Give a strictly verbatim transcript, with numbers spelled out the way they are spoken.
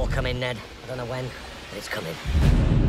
war coming, Ned. I don't know when, but it's coming.